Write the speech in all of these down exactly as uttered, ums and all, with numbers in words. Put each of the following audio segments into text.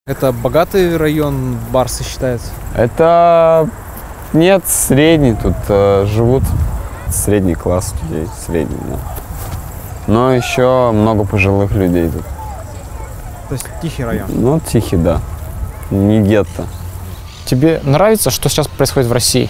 Это богатый район Барсы считается? Это нет, средний. Тут э, живут средний класс людей, средний, да. Но еще много пожилых людей тут. То есть тихий район? Ну, тихий, да. Не гетто. Тебе нравится, что сейчас происходит в России?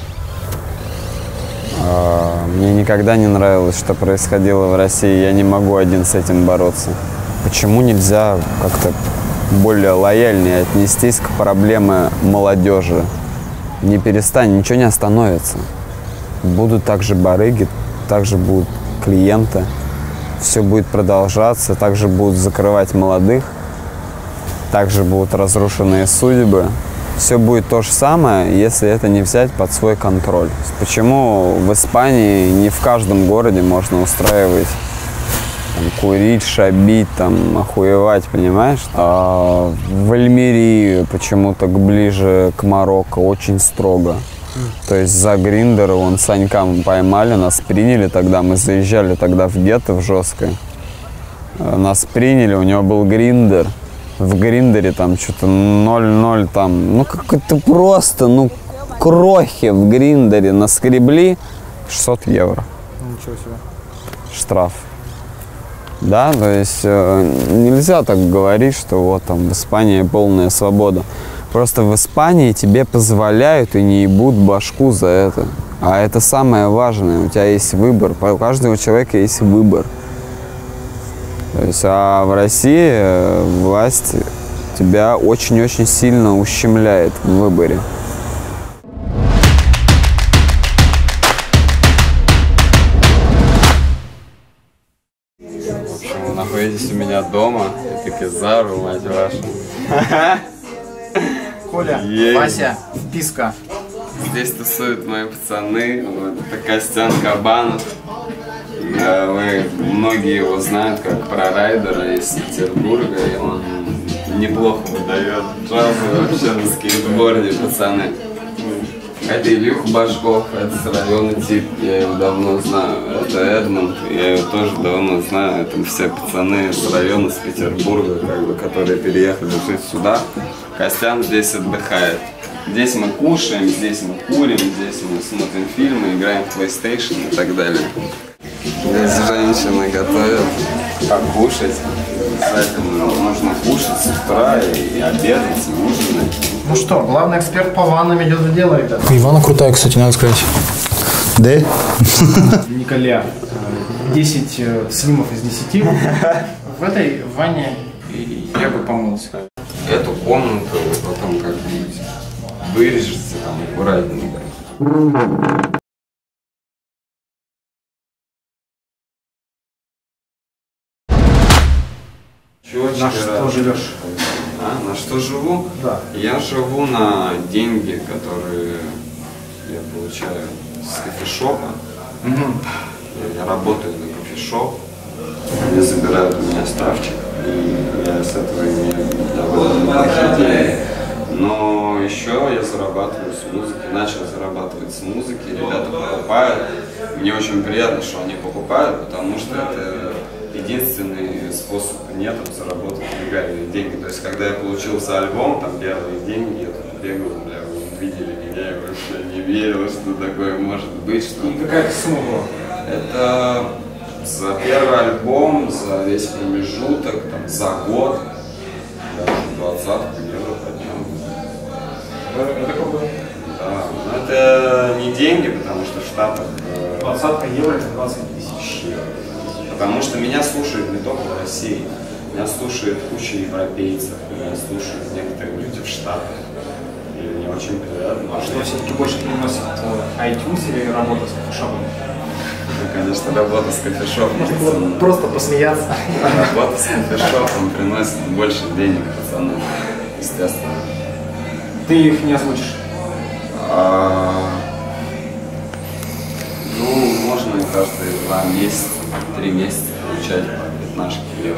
А, мне никогда не нравилось, что происходило в России. Я не могу один с этим бороться. Почему нельзя как-то более лояльнее отнестись к проблеме молодежи? Не перестань, ничего не остановится. Будут также барыги, также будут клиенты. Все будет продолжаться, также будут закрывать молодых, также будут разрушенные судьбы. Все будет то же самое, если это не взять под свой контроль. Почему в Испании не в каждом городе можно устраивать, там, курить, шабить, там, охуевать, понимаешь? А в Альмерии почему-то ближе к Марокко очень строго. То есть за Гриндер, вон Санька мы поймали, нас приняли тогда, мы заезжали тогда в гетто в жесткое. Нас приняли, у него был Гриндер. В Гриндере там что-то ноль ноль там, ну как-то просто, ну крохи в Гриндере наскребли, шестьсот евро. Ничего себе. Штраф. Да, то есть э, нельзя так говорить, что вот там в Испании полная свобода. Просто в Испании тебе позволяют и не ебут башку за это. А это самое важное, у тебя есть выбор, у каждого человека есть выбор. То есть, а в России власть тебя очень-очень сильно ущемляет в выборе. В общем, вы находитесь у меня дома, это Кизару, мать вашу. Коля, Есть. Вася, вписка. Здесь тусуют мои пацаны, вот это Костян Кабанов. Да, вы, многие его знают как прорайдера из Петербурга, и он неплохо выдает джазы вообще на скейтборде, пацаны. Это Илюха Башков, это с района тип, я его давно знаю. Это Эдмонд, я его тоже давно знаю. Это все пацаны с района, с Петербурга, как бы, которые переехали жить сюда. Костян здесь отдыхает. Здесь мы кушаем, здесь мы курим, здесь мы смотрим фильмы, играем в PlayStation и так далее. Здесь женщины готовят покушать. Обязательно нужно кушать с утра и обедать, и ужинать. Ну что, главный эксперт по ваннам идет в дело, ребята. Ивана крутая, кстати, надо сказать. Да? Николя, десять снимов из десяти. В этой ванне я бы помылся. Эту комнату потом как-нибудь вырежете там аккуратненько. На что живешь? А, на что живу? Да. Я живу на деньги, которые я получаю с кофешопа. Угу. Я работаю на кофешоп. Они забирают у меня ставчик, и я с этого имею довольно неплохие деньги. Но еще я зарабатываю с музыки, начал зарабатывать с музыки, ребята покупают. Мне очень приятно, что они покупают, потому что это единственный способ нет заработать легальные деньги. То есть, когда я получил за альбом, там первые деньги, я тут бегал, бля, вы видели меня, я вообще не верил, что такое может быть. Что И какая-то сумма была? это за первый альбом, за весь промежуток, там, за год, даже двадцатку евро поднял. Это какое? Да, но это не деньги, потому что в Штатах Двадцатка евро это двадцать тысяч евро. Потому что меня слушают не только в России, меня слушают куча европейцев, меня слушают некоторые люди в Штатах. И мне очень приятно. А что все-таки больше приносит iTunes или работа с кофешопом? Ну, конечно, работа с кофешопом. Просто посмеяться. Работа с кофешопом приносит больше денег, пацаны, естественно. Ты их не озвучишь? А, ну, можно и каждые два месяца, три месяца получать по пятнашке евро.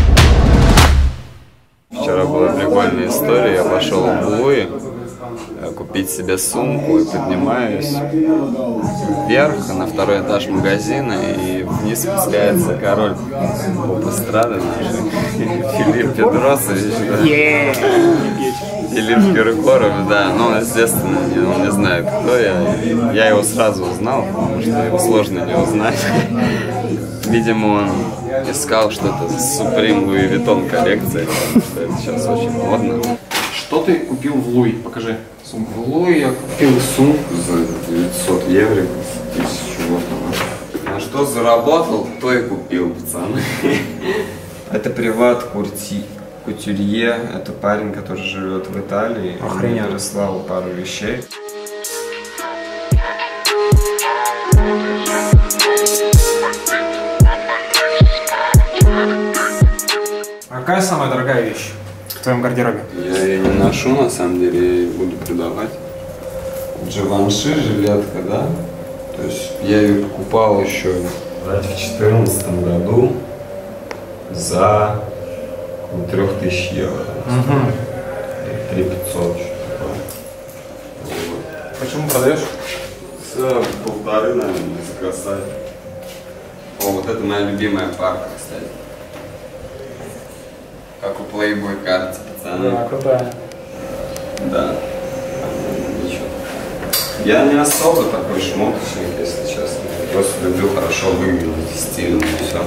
Вчера была прикольная история, я пошел в Блуи, купить себе сумку и поднимаюсь вверх, на второй этаж магазина, и вниз спускается король поп-эстрады наш, Филипп Педросович, да. Филипп Киркоров, да, но, естественно, он не знает, кто я. Я его сразу узнал, потому что его сложно не узнать. Видимо, он искал что-то с Supreme Louis Vuitton коллекции, потому что это сейчас очень модно. Что ты купил в Луи? Покажи сумку. В Луи я купил сумку за девятьсот евро, тысячу вот. На что заработал, то и купил, пацаны. Это приват Курти. Кутюрье, это парень, который живет в Италии. Охренеть. Он прислал пару вещей. А какая самая дорогая вещь в твоем гардеробе? Я ее не ношу, на самом деле, я ее буду продавать. Givenchy, жилетка, да? То есть я ее покупал еще в две тысячи четырнадцатом году за трех тысяч евро. три пятьсот, что такое. Вот. Почему продаешь? За полторы, наверное, заказать. О, вот это моя любимая парка, кстати. Как у Playboy карте, пацаны. Да, крутая. Да. Ничего. Я не особо такой шмоточник, если честно. Я просто люблю хорошо выглядеть, стильно и все.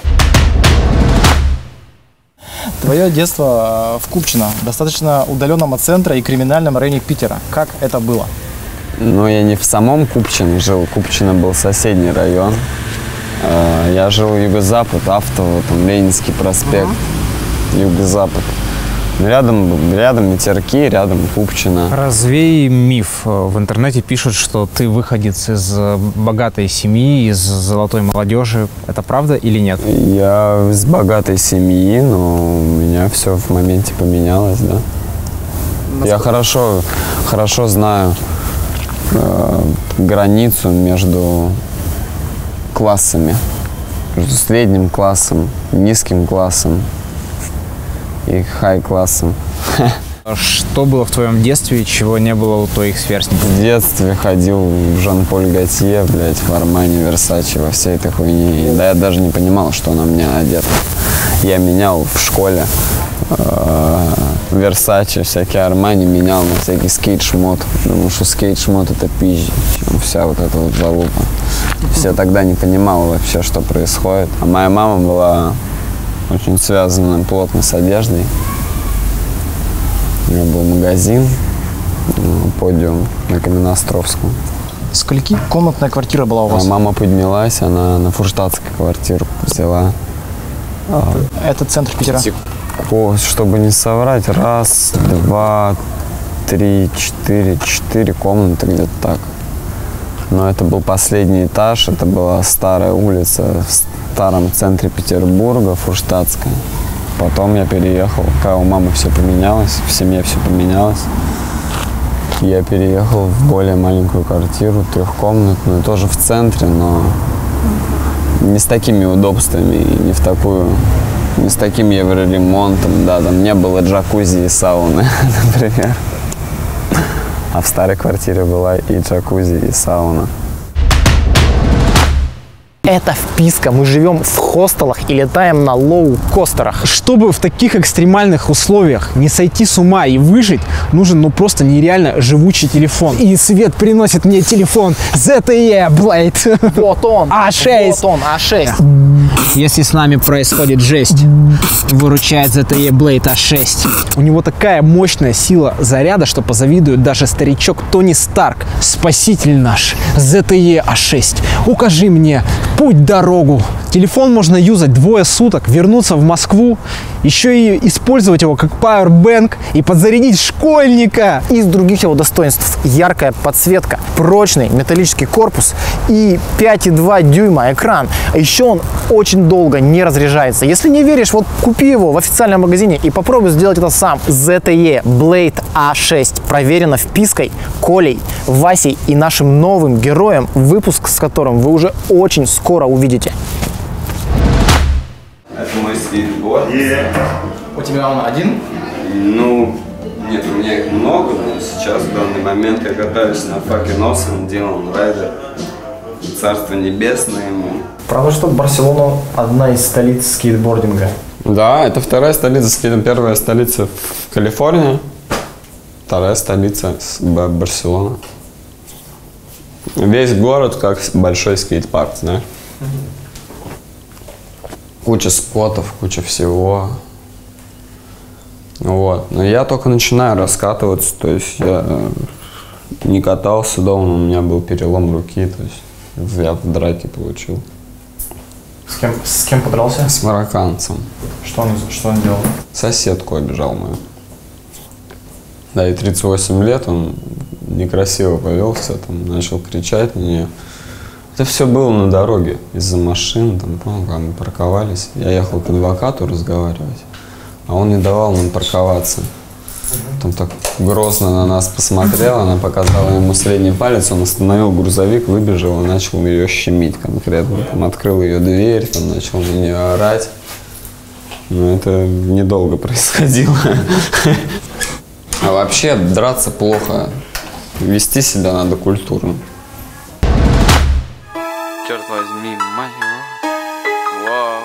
Твое детство в Купчино, достаточно удаленном от центра и криминальном районе Питера. Как это было? Ну, я не в самом Купчино жил. Купчино был соседний район. Я жил в юго-запад, Автово, там Ленинский проспект, uh-huh. юго-запад. Рядом, рядом Ветерки, рядом Купчино. Развей миф. В интернете пишут, что ты выходец из богатой семьи, из золотой молодежи. Это правда или нет? Я из богатой семьи, но у меня все в моменте поменялось, да. Насколько? Я хорошо, хорошо знаю э, границу между классами, между средним классом, низким классом и хай-классом. Что было в твоем детстве, чего не было у твоих сверстников? В детстве ходил в Жан-Поль Готье, блядь, в Армани, Версаче, во всей этой хуйне. Да я даже не понимал, что на мне одето. Я менял в школе Версаче, всякие Армани, менял на всякий скейт-шмот. Потому что скейт-шмот это пизжи, вся вот эта вот залупа. Все тогда не понимал вообще, что происходит. А моя мама была очень связана плотно с одеждой. У нее был магазин, подиум на Каменноостровском. Скольки комнатная квартира была у вас? А мама поднялась, она на Фурштадтской квартиру взяла. Это центр Питера? О, чтобы не соврать, раз, два, три, четыре, четыре комнаты где-то так. Но это был последний этаж, это была старая улица в старом центре Петербурга, Фурштадтская. Потом я переехал, когда у мамы все поменялось, в семье все поменялось. Я переехал в более маленькую квартиру, трехкомнатную, тоже в центре, но не с такими удобствами, не в такую, не с таким евроремонтом, да, там не было джакузи и сауны, например. А в старой квартире была и джакузи, и сауна. Это вписка. Мы живем в хостелах и летаем на лоу-костерах. Чтобы в таких экстремальных условиях не сойти с ума и выжить, нужен ну просто нереально живучий телефон. И Свет приносит мне телефон зет ти и Blade. Вот он. а шесть. Вот он, а шесть. Если с нами происходит жесть, выручает зет ти и Blade а шесть. У него такая мощная сила заряда, что позавидует даже старичок Тони Старк. Спаситель наш, зет ти и а шесть. Укажи мне путь, дорогу. Телефон можно юзать двое суток, вернуться в Москву, еще и использовать его как пауэрбэнк и подзарядить школьника. Из других его достоинств: яркая подсветка, прочный металлический корпус и пять и два дюйма экран. А еще он очень долго не разряжается. Если не веришь, вот купи его в официальном магазине и попробуй сделать это сам. зет ти и Blade а шесть проверено впиской, Колей, Васей и нашим новым героем, выпуск с которым вы уже очень скоро увидите. Это мой скейтборд. У тебя он один? Ну, Нет, у меня их много, но сейчас, в данный момент, я катаюсь на fucking awesome Dylan Rider. Царство небесное ему. Правда, что Барселона одна из столиц скейтбординга? Да, это вторая столица скейта. Первая столица в Калифорнии, вторая столица Барселона. Весь город как большой скейт-парк, знаешь. Куча спотов, куча всего. Вот. Но я только начинаю раскатываться, то есть я не катался дома, у меня был перелом руки, то есть я в драке получил. С кем, с кем подрался? С марокканцем. Что он, что он делал? Соседку обижал мою. Да, и тридцать восемь лет, он некрасиво повелся, там, начал кричать на нее. Это все было на дороге, из-за машин, там, понял, как мы парковались. Я ехал к адвокату разговаривать, а он не давал нам парковаться. Потом так грозно на нас посмотрел, она показала ему средний палец, он остановил грузовик, выбежал и начал ее щемить конкретно. Там открыл ее дверь, там начал на нее орать. Но это недолго происходило. А вообще драться плохо, вести себя надо культурно. Черт возьми, мать его. Вау.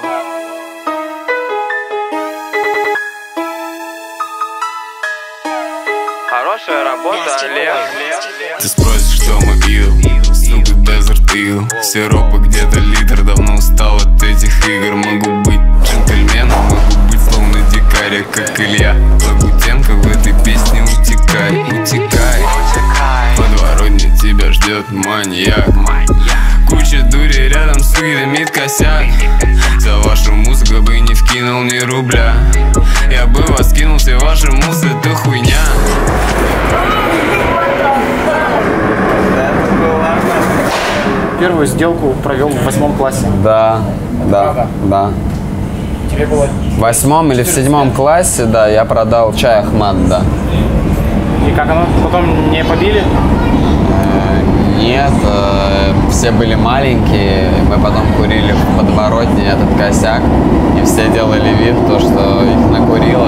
Хорошая работа, Олег. Ты спросишь, что мы ил, сука, Desert Eagle. Сиропа где-то литр, давно устал от этих игр. Могу быть джентльменом, могу быть словно дикаря, как Илья Лагутенко в этой песне. Утекай, утекай, подворотня тебя ждет маньяк. Куча дури рядом с видомит косяк. За вашу музыку бы не вкинул ни рубля. Я бы вас кинул, все ваши музы, это хуйня. Первую сделку провел в восьмом классе. Да, да, да. Тебе было... В восьмом или в седьмом классе, да, я продал чай Ахмад, да. И как оно? Потом не побили? Нет, э, все были маленькие, мы потом курили в подворотне этот косяк, и все делали вид, то, что их накурило.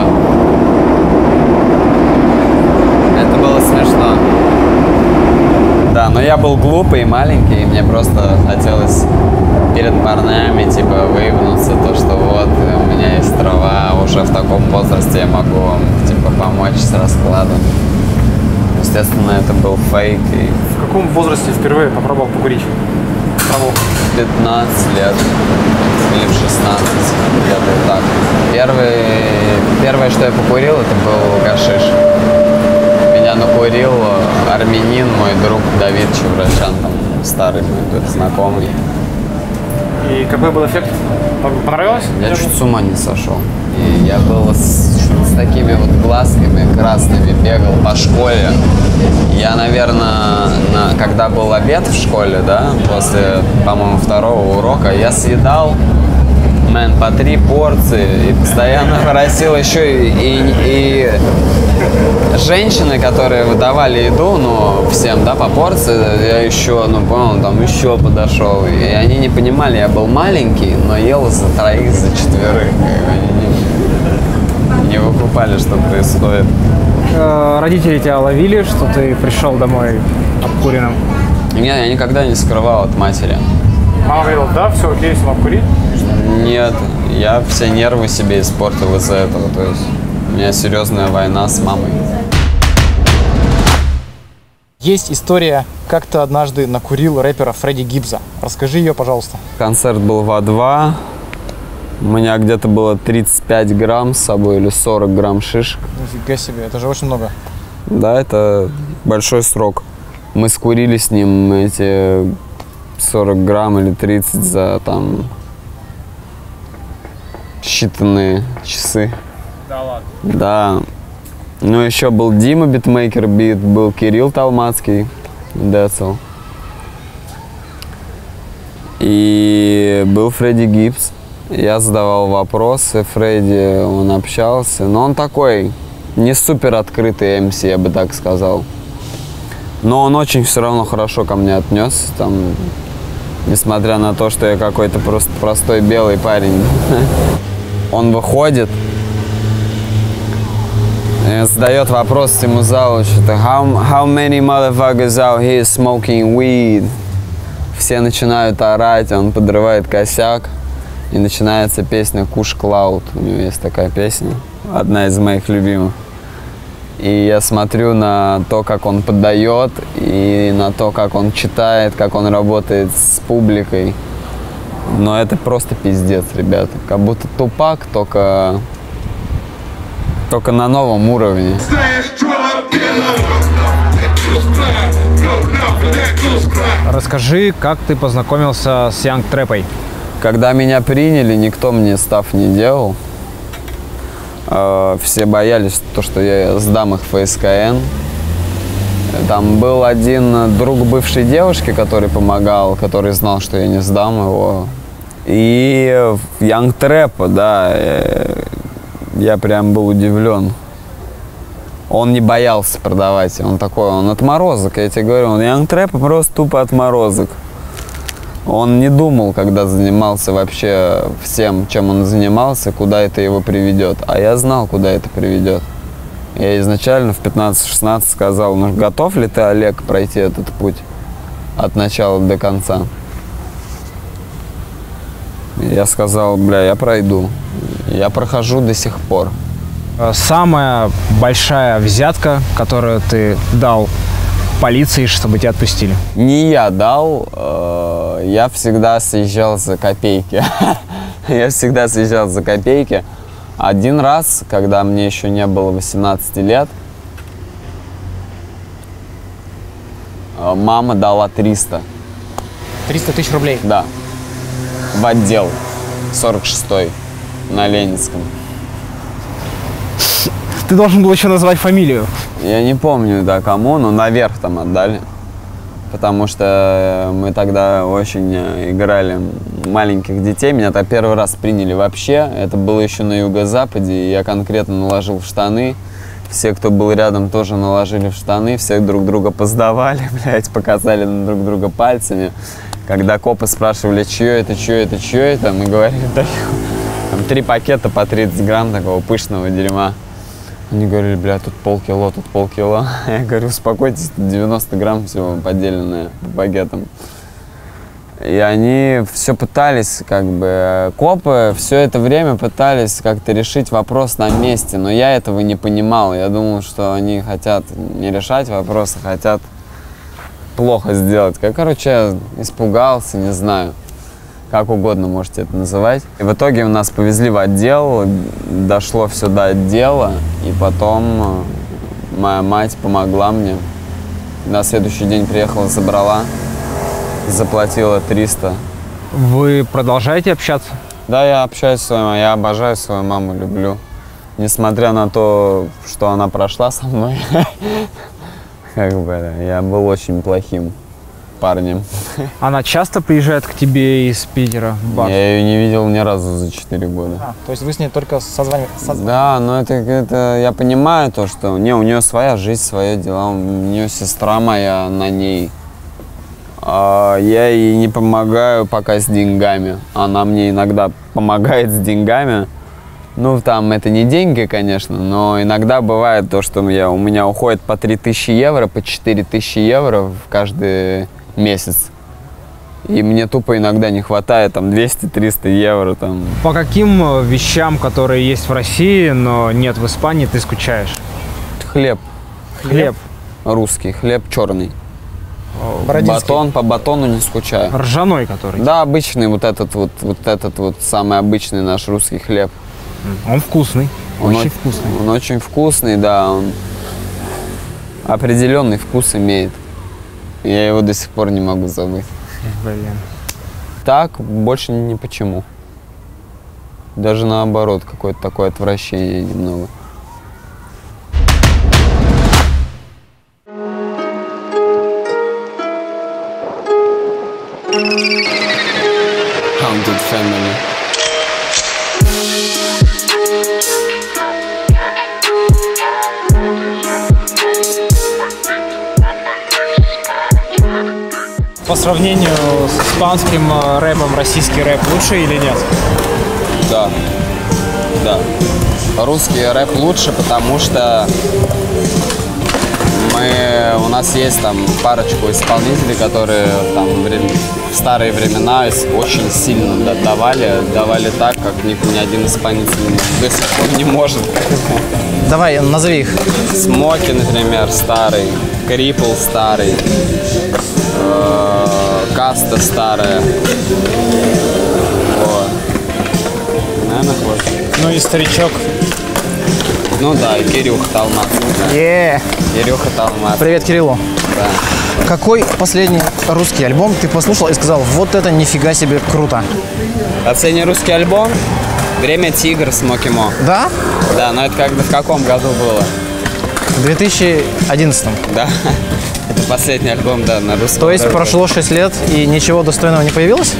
Это было смешно. Да, но я был глупый и маленький, и мне просто хотелось перед парнями, типа, выебнуться, то, что вот, у меня есть трава, уже в таком возрасте я могу вам, типа, помочь с раскладом. Естественно, это был фейк. И... В каком возрасте впервые попробовал покурить траву? пятнадцать лет или в шестнадцать, где-то так. Первый, первое, что я покурил, это был гашиш. Меня накурил армянин, мой друг Давид Чеврачан, там, старый мой знакомый. И какой был эффект? Понравилось? Я чуть с ума не сошел. И я был с, с такими вот глазками красными, бегал по школе. Я, наверное, на, когда был обед в школе, да, после, по-моему, второго урока, я съедал, мэн, по три порции и постоянно просил еще и, и, и женщины, которые выдавали еду, ну, всем, да, по порции, я еще, ну, понял, там еще подошел. И они не понимали, я был маленький, но ел за троих, за четверых. Они не, не выкупали, что происходит. Родители тебя ловили, что ты пришел домой обкуренным? Нет, я никогда не скрывал от матери. Мама говорила, да, все окей, сама курить? Нет, я все нервы себе испортил из-за этого. То есть у меня серьезная война с мамой. Есть история, как ты однажды накурил рэпера Фредди Гибза. Расскажи ее, пожалуйста. Концерт был в А два. У меня где-то было тридцать пять грамм с собой или сорок грамм шишек. Нифига себе, это же очень много. Да, это большой срок. Мы скурили с ним эти сорок грамм или тридцать за там считанные часы. Да ладно? Да. Ну, еще был Дима Битмейкер Бит, был Кирилл Талмацкий, Децл. И был Фредди Гибс. Я задавал вопросы Фредди, он общался. Но он такой не супер открытый эм си, я бы так сказал. Но он очень все равно хорошо ко мне отнесся. Там, несмотря на то, что я какой-то просто простой белый парень. Он выходит Задает вопрос всему залу, что-то how, how many motherfuckers out here smoking weed? Все начинают орать, он подрывает косяк, и начинается песня Kush Cloud. У него есть такая песня, одна из моих любимых. И я смотрю на то, как он поддает, и на то, как он читает, как он работает с публикой. Но это просто пиздец, ребята. Как будто Тупак, только, только на новом уровне. Расскажи, как ты познакомился с Young Trap'ой? Когда меня приняли, никто мне став не делал. Все боялись, то, что я сдам их в эф эс ка эн. Там был один друг бывшей девушки, который помогал, который знал, что я не сдам его. И в Young Trap, да, я прям был удивлен. Он не боялся продавать, он такой, он отморозок, я тебе говорю, он Young Trap просто тупо отморозок. Он не думал, когда занимался вообще всем, чем он занимался, куда это его приведет. А я знал, куда это приведет. Я изначально в пятнадцать-шестнадцать сказал, ну готов ли ты, Олег, пройти этот путь от начала до конца? Я сказал, бля, я пройду. Я прохожу до сих пор. Самая большая взятка, которую ты дал полиции, чтобы тебя отпустили? Не я дал, э, я всегда съезжал за копейки. Я всегда съезжал за копейки. Один раз, когда мне еще не было восемнадцати лет, мама дала триста. триста тысяч рублей? Да. В отдел сорок шестой на Ленинском. Ты должен был еще назвать фамилию. Я не помню, да, кому, но наверх там отдали. Потому что мы тогда очень играли маленьких детей. Меня тогда первый раз приняли вообще. Это было еще на юго-западе. Я конкретно наложил в штаны. Все, кто был рядом, тоже наложили в штаны. Все друг друга поздавали, блядь, показали друг друга пальцами. Когда копы спрашивали, чье это, чье это, чье это, мы говорили, да, там три пакета по тридцать грамм такого пышного дерьма. Они говорили, бля, тут полкило, тут полкило. Я говорю, успокойтесь, девяносто грамм всего поделенное по багетам. И они все пытались, как бы, копы все это время пытались как-то решить вопрос на месте, но я этого не понимал. Я думал, что они хотят не решать вопросы, хотят плохо сделать. Как, короче, я испугался, не знаю. Как угодно можете это называть. И в итоге нас повезли в отдел, дошло все до отдела, и потом моя мать помогла мне. На следующий день приехала, забрала, заплатила триста. Вы продолжаете общаться? Да, я общаюсь с своей мамой, я обожаю свою маму, люблю. Несмотря на то, что она прошла со мной, как бы я был очень плохим парнем. Она часто приезжает к тебе из Питера в бар? Я ее не видел ни разу за четыре года. А, то есть вы с ней только созваниваетесь? Да, но это, это я понимаю то, что не, у нее своя жизнь, свои дела. У нее сестра моя на ней. А я ей не помогаю пока с деньгами. Она мне иногда помогает с деньгами. Ну, там это не деньги, конечно, но иногда бывает то, что я, у меня уходит по три тысячи евро, по четыре тысячи евро в каждый месяц. И мне тупо иногда не хватает там двести-триста евро. Там. По каким вещам, которые есть в России, но нет в Испании, ты скучаешь? Хлеб. Хлеб? Русский, хлеб черный. Бородинский. Батон, по батону не скучаю. Ржаной который? Да, обычный вот этот вот, вот этот вот самый обычный наш русский хлеб. Он вкусный, Он очень очень вкусный. Он очень вкусный, да, он определенный вкус имеет. Я его до сих пор не могу забыть. Блин. Так, больше ни почему. Даже наоборот, какое-то такое отвращение немного. Haunted Family. По сравнению с испанским рэпом, российский рэп лучше или нет? Да. Да. Русский рэп лучше, потому что мы, у нас есть там парочку исполнителей, которые там в, время, в старые времена очень сильно давали, давали так, как ни, ни один исполнитель до сих пор не может. Давай, назови их. Смоки, например, старый, Крипл старый, э, Каста старая. Вот. Наверное, хватит. Ну и старичок. Ну да, и Кирюха Талмат. Е. Кирюха Талмат. Привет Кириллу. Да. Какой последний русский альбом ты послушал и сказал, вот это нифига себе круто? Последний русский альбом «Время тигра» Смоки Мо. Да? Да, но это когда в каком году было? В две тысячи одиннадцатом. Да. Это последний альбом, да, на русском. То есть рэпе. прошло шесть лет и ничего достойного не появилось?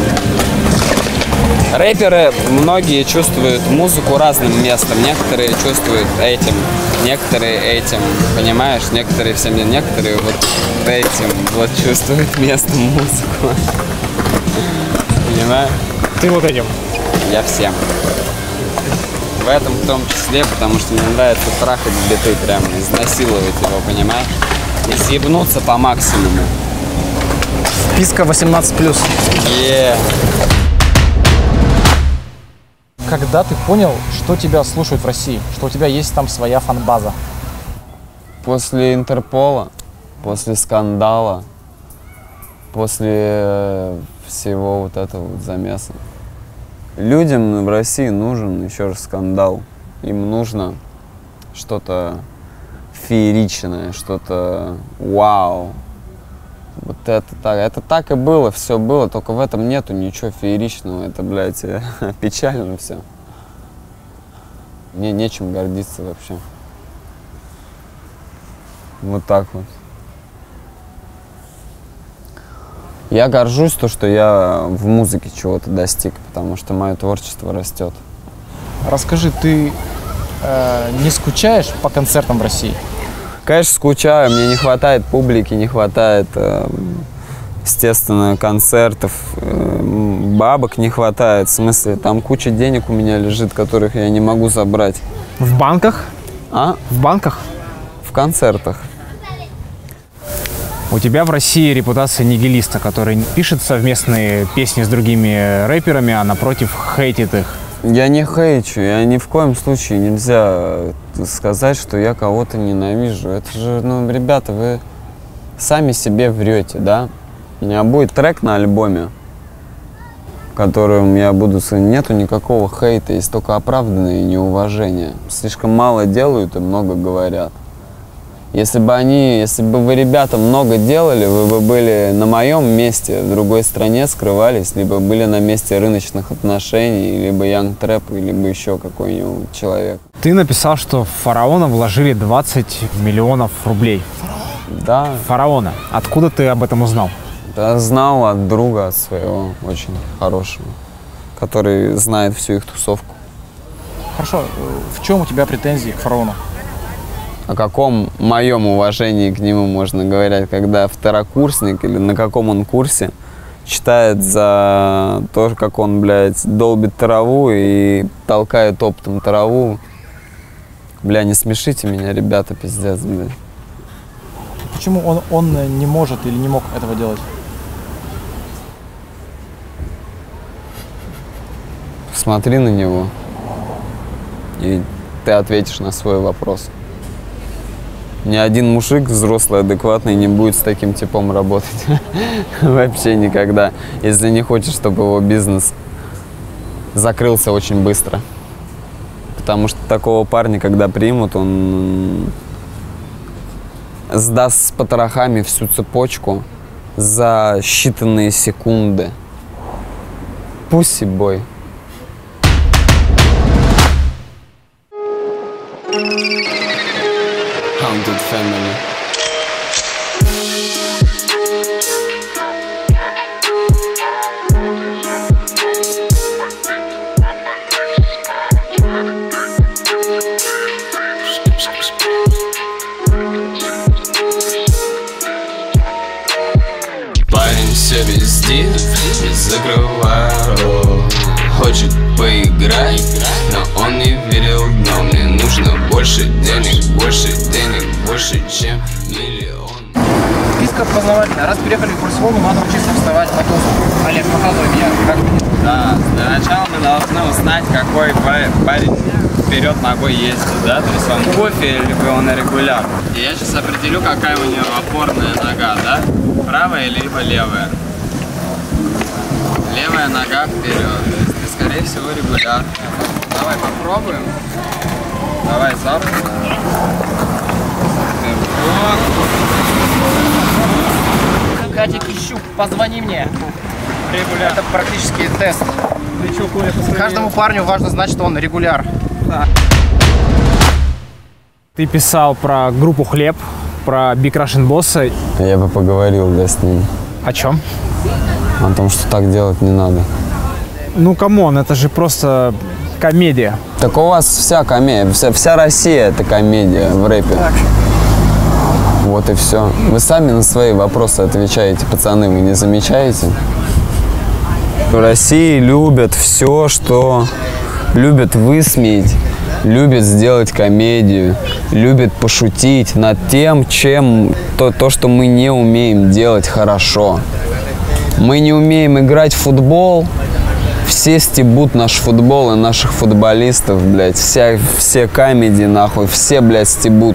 Рэперы многие чувствуют музыку разным местом. Некоторые чувствуют этим, некоторые этим, понимаешь? Некоторые всем, некоторые вот этим вот чувствуют местом музыку. Понимаешь? Ты вот этим. Я всем. В этом в том числе, потому что мне нравится трахать биты, прям изнасиловать его, понимаешь? И съебнуться по максимуму. Вписка восемнадцать плюс. Yeah. Когда ты понял, что тебя слушают в России, что у тебя есть там своя фан-база? После Интерпола, после скандала, после всего вот этого вот замеса. Людям в России нужен еще раз скандал. Им нужно что-то фееричное, что-то вау. Вот это так, это так и было, все было, только в этом нету ничего фееричного. Это, блядь, печально все. Мне нечем гордиться вообще. Вот так вот. Я горжусь то, что я в музыке чего-то достиг, потому что мое творчество растет. Расскажи, ты э, не скучаешь по концертам в России? Конечно, скучаю, мне не хватает публики, не хватает, э, естественно, концертов, э, бабок не хватает, в смысле, там куча денег у меня лежит, которых я не могу забрать. В банках? А? В банках? В концертах. У тебя в России репутация нигилиста, который пишет совместные песни с другими рэперами, а напротив хейтит их. Я не хейчу, я ни в коем случае нельзя сказать, что я кого-то ненавижу. Это же, ну, ребята, вы сами себе врете, да? У меня будет трек на альбоме, в котором я буду сказать, нету никакого хейта, есть только оправданное неуважение. Слишком мало делают и много говорят. Если бы они, если бы вы, ребята, много делали, вы бы были на моем месте, в другой стране скрывались, либо были на месте рыночных отношений, либо Young Trap, либо еще какой-нибудь человек. Ты написал, что в «Фараона» вложили двадцать миллионов рублей. Да. «Фараона». Откуда ты об этом узнал? Да, знал от друга, от своего, очень хорошего, который знает всю их тусовку. Хорошо, в чем у тебя претензии к «Фараону»? О каком моем уважении к нему можно говорить, когда второкурсник или на каком он курсе читает за то, как он, блядь, долбит траву и толкает оптом траву. Бля, не смешите меня, ребята, пиздец, блядь. Почему он, он не может или не мог этого делать? Смотри на него, и ты ответишь на свой вопрос. Ни один мужик взрослый, адекватный не будет с таким типом работать. Вообще никогда. Если не хочет, чтобы его бизнес закрылся очень быстро. Потому что такого парня, когда примут, он сдаст с потрохами всю цепочку за считанные секунды. Pussy boy. Haunted Family. Парень все везде, не закрывая рот. Хочет поиграть, но он больше денег, больше денег, больше, чем миллион. Списка познавательная. Раз переехали в Барселону, надо учиться вставать на толстую. Олег, показывай меня, как мне. Да, для начала мы должны узнать, какой парень вперед ногой ездит, да? То есть он кофе или он регуляр. И я сейчас определю, какая у него опорная нога, да? Правая либо левая. Левая нога вперед. То есть ты, скорее всего, регуляр. Давай попробуем. Давай запуск. Катя Кищук, позвони мне. Регуляр. Это практически тест. Каждому парню важно знать, что он регуляр. Да. Ты писал про группу «Хлеб», про Big Russian Boss. Я бы поговорил, да, с ним. О чем? О том, что так делать не надо. Ну, камон, это же просто комедия. Так у вас вся комедия, вся, вся Россия это комедия в рэпе. Так. Вот и все. Вы сами на свои вопросы отвечаете, пацаны, вы не замечаете? В России любят все, что любят высмеять, любят сделать комедию, любят пошутить над тем, чем то, то, что мы не умеем делать хорошо. Мы не умеем играть в футбол, все стебут наш футбол и наших футболистов, блядь, вся, все комедии, нахуй, все, блядь, стебут.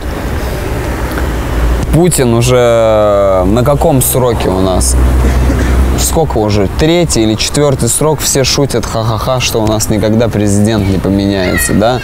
Путин уже на каком сроке у нас? Сколько уже? Третий или четвертый срок, все шутят ха-ха-ха, что у нас никогда президент не поменяется, да?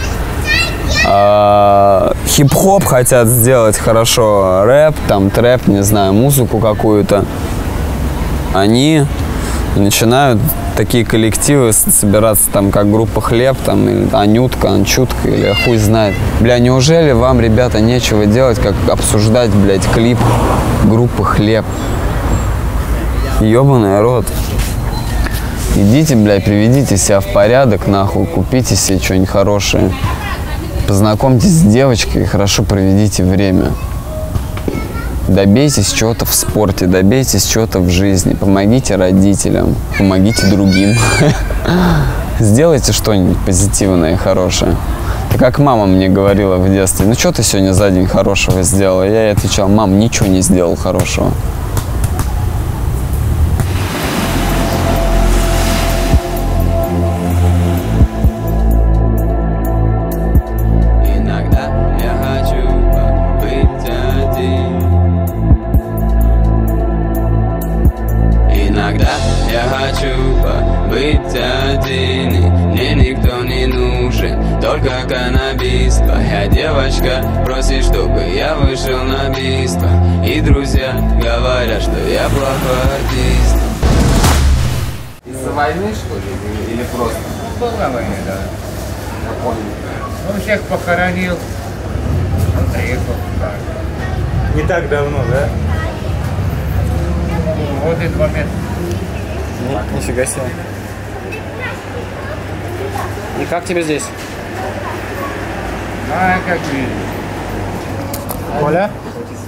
А, хип-хоп хотят сделать хорошо, рэп, там, трэп, не знаю, музыку какую-то. Они начинают такие коллективы собираться, там, как группа «Хлеб», там, или Анютка, Анчутка, или хуй знает. Бля, неужели вам, ребята, нечего делать, как обсуждать, блядь, клип группы «Хлеб»? Ёбаный рот. Идите, блядь, приведите себя в порядок, нахуй, купите себе что-нибудь хорошее. Познакомьтесь с девочкой и хорошо проведите время. Добейтесь чего-то в спорте, добейтесь чего-то в жизни. Помогите родителям, помогите другим. Сделайте что-нибудь позитивное и хорошее. Так как мама мне говорила в детстве, ну что ты сегодня за день хорошего сделала? Я ей отвечал, мам, ничего не сделал хорошего. Просит, чтобы я вышел на бийство. И друзья говорят, что я плохой артист. Из-за войны, что ли? Или просто? Была война, да. Я понял. Он всех похоронил. Он приехал туда. Не так давно, да? Вот этот момент. Нифига себе. И как тебе здесь? А, как видишь. Коля?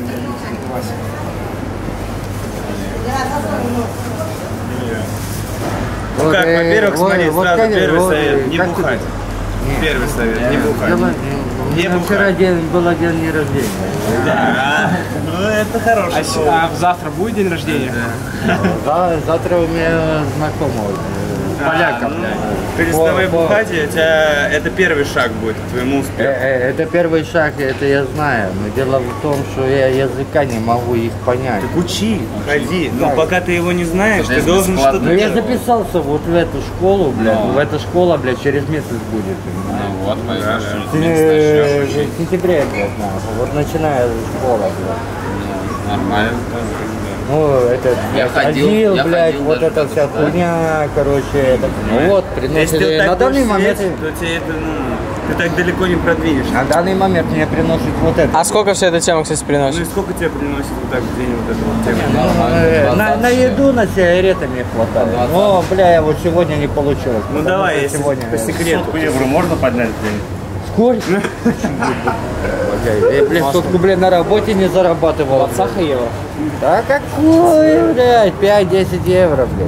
Ну Вот, как, э, во-первых, вот, смотри, вот, сразу конечно, первый вот, совет, не как бухать. Первый совет, не бухать. Давай, Не ну, вчера бухать. день был день рождения. Да, ну это хороший повод. А завтра будет день рождения? Да, завтра у меня знакомого. Поляка, ну, блядь. Переставай По- по- бухать, и у тебя это первый шаг будет к твоему Э, успеху. э, Это первый шаг, это я знаю. Но дело в том, что я языка не могу их понять. Так учи, ходи, но пока ты его не знаешь, ты должен что-то Ну я делать. записался вот в эту школу, блядь. В эту школу, блядь, через месяц будет. Ну вот, пойдешь. Э, В сентябре, блядь, нахуй. Вот начиная школа, блядь. Нормально. Ну, это, Я блядь, ходил, ходил, я блядь, ходил вот даже эта в вся эту, да? хуйня, короче, это, ну вот, Если приносили, ты на так данный будешь момент, сидеть, то тебе это, ну, ты так далеко не продвинешься. на данный момент мне приносит вот это. А сколько вся эта тема, кстати, Ну приносит? и сколько тебе приносит вот так в день вот эта вот тема? Ну, э, на, на еду, на сигареты мне хватает. Но, бля, я вот сегодня не получилось. Ну потому давай, что если сегодня... по секрету. евро можно поднять в день? Сколько? Бля, я, блядь, сотку, блядь, на работе не зарабатывал. Саха евро. Да какой, блядь, пять-десять евро, блядь.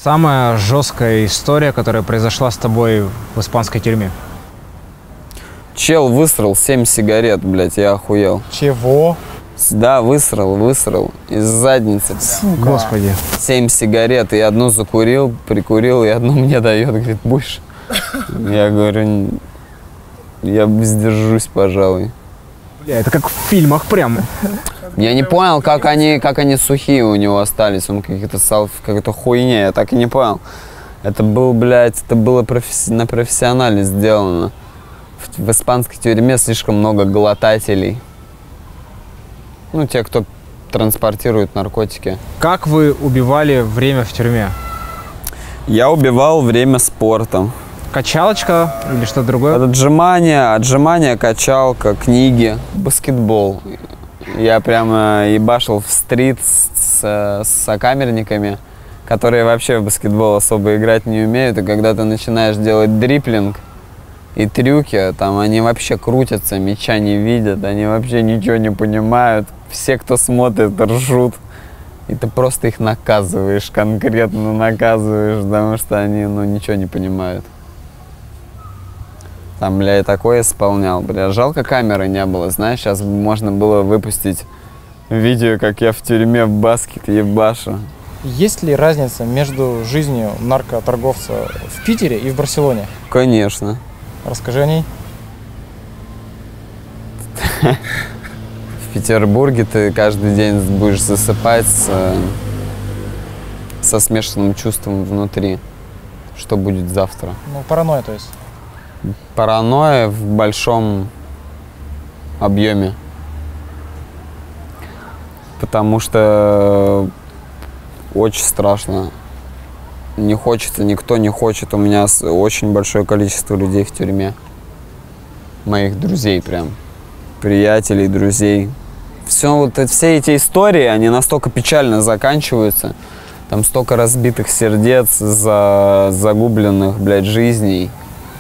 Самая жесткая история, которая произошла с тобой в испанской тюрьме. Чел высрал семь сигарет, блядь, я охуел. Чего? Да, высрал, высрал. Из задницы. Сука. Господи. Семь сигарет, и одну закурил, прикурил, и одну мне дает. Говорит, будешь? Я говорю, я сдержусь, пожалуй. Бля, это как в фильмах прям. Я не понял, как они, как они сухие у него остались. Он какие-то сал, какая-то хуйня, я так и не понял. Это был, блядь, это было професси- на профессионале сделано. В, в испанской тюрьме слишком много глотателей. Ну, те, кто транспортирует наркотики. Как вы убивали время в тюрьме? Я убивал время спортом. Качалочка или что-то другое? Отжимания, отжимания, качалка, книги, баскетбол. Я прямо ебашил в стрит с, с, с сокамерниками, которые вообще в баскетбол особо играть не умеют. И когда ты начинаешь делать дриплинг и трюки, там они вообще крутятся, мяча не видят, они вообще ничего не понимают. Все, кто смотрит, ржут. И ты просто их наказываешь, конкретно наказываешь, потому что они, ну, ничего не понимают. Там, бля, я такое исполнял. Бля, жалко, камеры не было. Знаешь, сейчас можно было выпустить видео, как я в тюрьме в баскет ебашу. Есть ли разница между жизнью наркоторговца в Питере и в Барселоне? Конечно. Расскажи о ней. В Петербурге ты каждый день будешь засыпать с, со смешанным чувством внутри, что будет завтра. Ну, паранойя, то есть. Паранойя в большом объеме. Потому что очень страшно. Не хочется, никто не хочет. У меня очень большое количество людей в тюрьме. Моих друзей прям. Приятелей, друзей. Все, вот, все эти истории, они настолько печально заканчиваются. Там столько разбитых сердец, за, загубленных, блядь, жизней.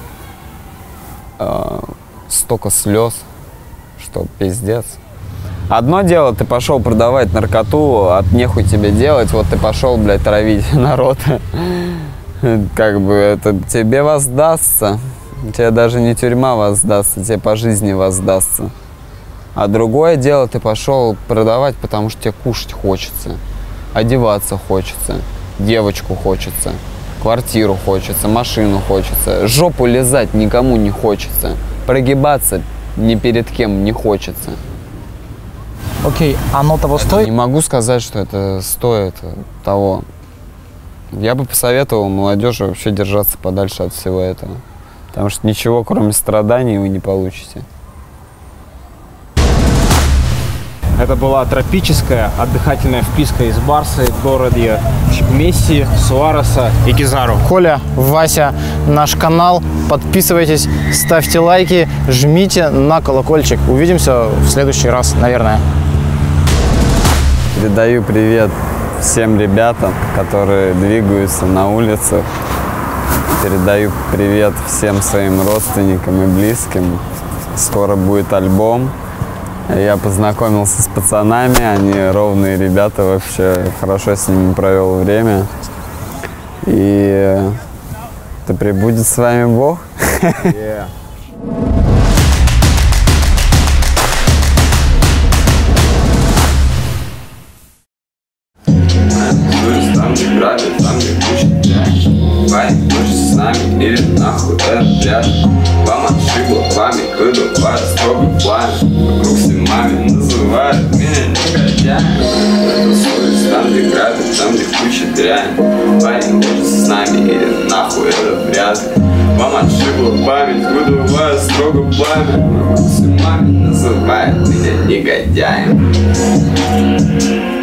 Э, столько слез, что пиздец. Одно дело, ты пошел продавать наркоту, от нехуй тебе делать, вот ты пошел, блядь, травить народ. Как бы это тебе воздастся. Тебе даже не тюрьма воздастся, тебе по жизни воздастся. А другое дело, ты пошел продавать, потому что тебе кушать хочется, одеваться хочется, девочку хочется, квартиру хочется, машину хочется, жопу лизать никому не хочется, прогибаться ни перед кем не хочется. Окей, оно того Не стоит? могу сказать, что это стоит того. Я бы посоветовал молодежи вообще держаться подальше от всего этого. Потому что ничего, кроме страданий, вы не получите. Это была тропическая отдыхательная вписка из Барсы в городе Месси, Суареса и Кизару. Коля, Вася, наш канал. Подписывайтесь, ставьте лайки, жмите на колокольчик. Увидимся в следующий раз, наверное. Передаю привет всем ребятам, которые двигаются на улицах. Передаю привет всем своим родственникам и близким. Скоро будет альбом. Я познакомился с пацанами, они ровные ребята вообще, хорошо с ними провел время. И да пребудет с вами Бог. Yeah. Там, где грабят, там, где куча дрянь. Парень хочет с нами или нахуй этот ряд. Вам отшибло память, выдувая строгий план. Вокруг все маме называют меня негодяем. Тусуюсь там, где грабят, там, где куча дрянь. Парень хочет с нами или нахуй этот ряд. Вам отшибло память, выдувая строгий пламя. Вокруг все маме называют меня негодяем.